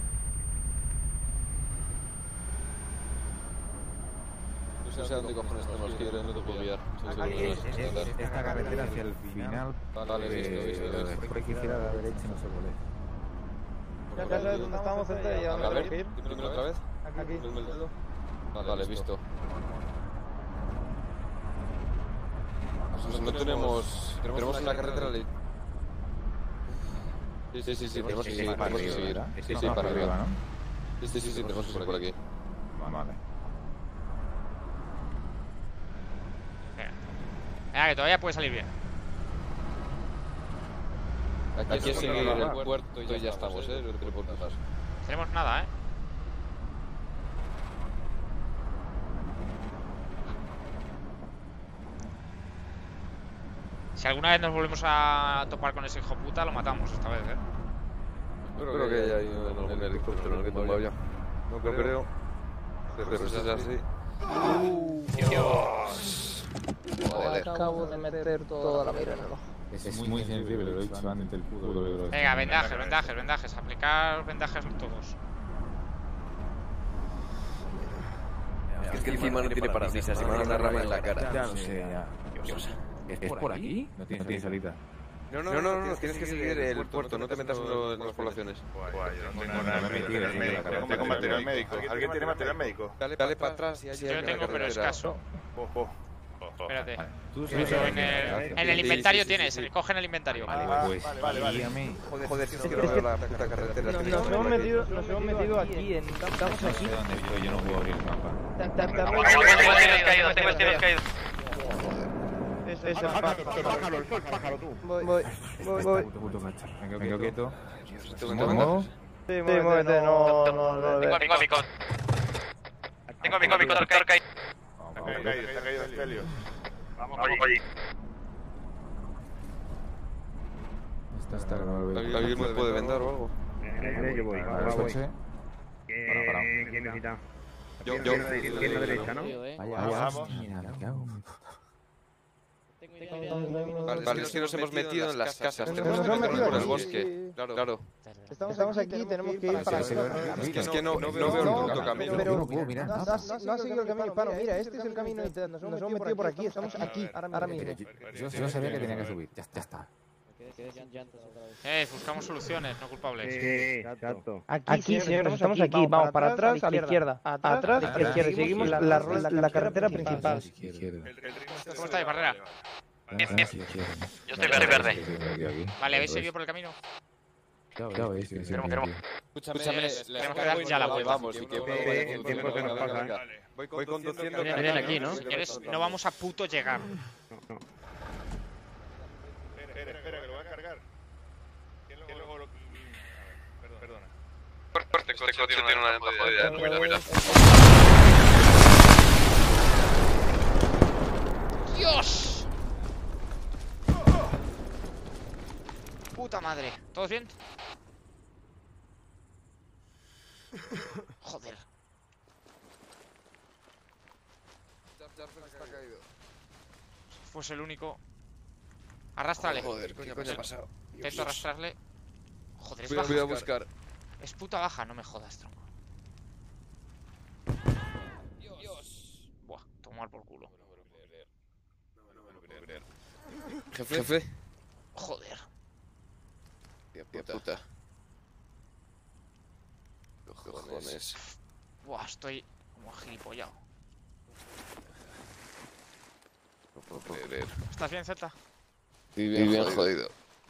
No sé dónde cojones tenemos que ir, no te puedo guiar. Esta carretera hacia el final. Vale, visto, visto, visto. Por aquí gira a la derecha, no sé cuál es. Ya sabes dónde estamos, gente, y a A dónde ver, tenemos que ir. dímelo otra vez. Aquí. Dímelo el dedo. Vale, vale, visto. Pues no tenemos... Tenemos una carretera... li- Sí, sí, sí, sí, tenemos que seguir, tenemos que seguir. Sí, sí, para arriba. ¿no? Sí, sí, sí, sí, tenemos que seguir por aquí. Vale. Venga, que todavía puede salir bien. Aquí es seguir en el puerto y ya estamos, eh, no te preocupes. No tenemos nada, eh. Si alguna vez nos volvemos a topar con ese hijo puta, lo matamos esta vez, eh. Creo que hay ahí en el helicóptero en el que tumbado ya. No creo. Pero si es así. Dios. Joder. Acabo de meter toda la mira en el ojo. Es muy sensible, lo he dicho antes del puto. Venga, vendajes, vendajes, vendajes. Aplicar vendajes todos. Es que encima no tiene parabrisas, se me da una rama en la cara. Ya lo sé, ya. ¿Es por aquí? No tiene salida. No, no, no, no, tienes que seguir el puerto, no te metas en las poblaciones. Yo no tengo nada de médico. Tengo material médico. ¿Alguien tiene material médico? Dale, dale para atrás y ahí Yo lo tengo, pero escaso. Ojo. Espérate. Tú Eso en el, en el inventario tienes, coge en el inventario. Vale, pues. Vale, vale. Guíame. Joder, joder, es que no veo la puta carretera. Nos, nos hemos metido, nos hemos metido aquí, en, estamos No aquí. sé dónde estoy, yo no puedo abrir el mapa. Ta- ta- ta- Tengo tiros caídos, tengo tiros caídos. Es- es el pájaro. el pájaro, tú. Voy, voy, voy, voy. Puto, puto cachorro. Venga, quieto. Tengo ¿Me muevo? Sí, muévete, no, no, no lo Tengo a veo. mi cómico. Tengo a mi cómico, doctor caído. Está caído, está caído el Celio. Vamos Vamos allí. allí. Está, está, no lo veo. ¿Alguien me puede vendar o algo? Yo voy, Ahora el coche. ¿Quién Para, ¿Quién necesita? Yo, ¿Quién yo. en la derecha, no? Vaya, Vamos, vaya, vamos. mira, ¿qué hago? Vale, vale, es que nos hemos metido en las casas, Nos tenemos que hemos meternos metido por el aquí. bosque. Claro, claro. Estamos aquí, tenemos que ir para Sí, sí, allá. sí. Es que no, no veo el puto camino. Pero no puedo mirar. no has, no has seguido el camino hispano. Mira, este es el camino y te- nos hemos metido por aquí. Estamos aquí, ahora mismo. Yo, yo sabía que tenía que subir. Ya, ya está. Eh, buscamos soluciones, no culpables. Sí, exacto. Aquí, señores, estamos aquí. Vamos para atrás, a la izquierda. Atrás, a la izquierda. Seguimos la, la, la carretera principal. Izquierda. ¿Cómo estáis, Barrera? Bien, bien. Yo estoy verde, verde. Vale, ¿habéis seguido por el camino? Claro, es que Tenemos, tenemos. Escúchame, Tenemos que dar ya la vuelta. Vamos, y que Sí, tiempo se nos pasa, ¿eh? Voy, voy conduciendo. Vienen aquí, ¿no? Señores, no vamos a puto llegar. No, no. Espera, espera, que lo voy a cargar. ¿Quién luego lo... Perdona. Este coche tiene una llanta jodida, mira, mira. ¡Dios! Puta madre. ¿Todos bien? Joder. Pues el único. Arrástrale. Joder, ¿qué coño ha pasado? Intento arrastrarle. Joder, es Voy a, baja. voy a buscar. Es puta baja, no me jodas, tronco. Buah, tomar por culo. Jefe, jefe. Joder. Tía puta. Cojones. Buah, estoy como gilipollado. No puedo creer. ¿Estás bien, Z? Sí, bien, bien jodido.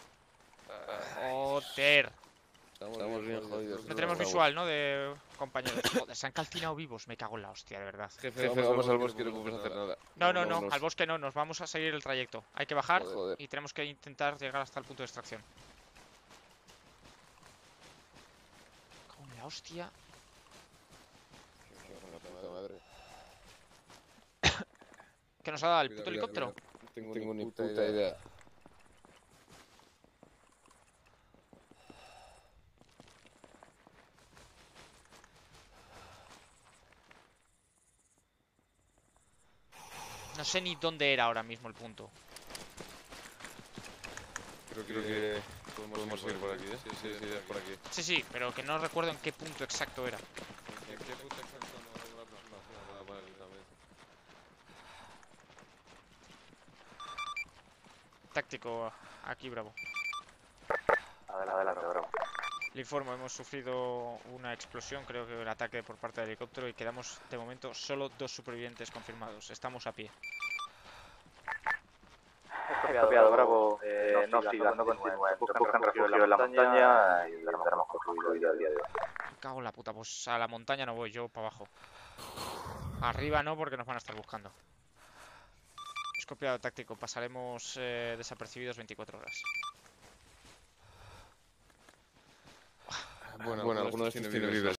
Joder. Estamos bien jodidos. No tenemos visual, ¿no? De compañeros. Joder, se han calcinado vivos. Me cago en la hostia, de verdad. Jefe, vamos al bosque y no podemos hacer nada. No, no, no. Al bosque no. Nos vamos a seguir el trayecto. Hay que bajar Joder. y tenemos que intentar llegar hasta el punto de extracción. Cago en la hostia. ¿Qué nos ha dado el puto helicóptero? No tengo, tengo ni puta idea. idea. No sé ni dónde era ahora mismo el punto. Creo, creo que podemos ir por aquí, ¿eh? Sí, sí, sí, es por aquí. Sí, sí, pero que no recuerdo en qué punto exacto era. ¿En qué punto exacto? No, no, no, no, no, no. Táctico, aquí Bravo. Adelante, adelante, Bravo. Le informo, hemos sufrido una explosión, creo que un ataque por parte del helicóptero y quedamos de momento solo dos supervivientes confirmados. Estamos a pie. Copiado, Bravo. Eh, no sigan, no continúen. Buscan refugio en la montaña y daremos concluido el día de hoy. Me cago en la puta, pues a la montaña no voy, yo para abajo. Arriba no, porque nos van a estar buscando. Es copiado táctico, pasaremos eh, desapercibidos veinticuatro horas. Bueno, bueno, algunos de estos tienen víveres.